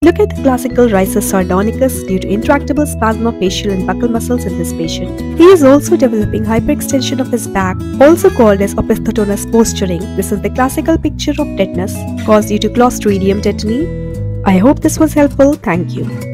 Look at the classical RISUS sardonicus due to intractable spasm of facial and buccal muscles in this patient. He is also developing hyperextension of his back, also called as Opisthotonos posturing. This is the classical picture of tetanus caused due to Clostridium tetani. I hope this was helpful. Thank you.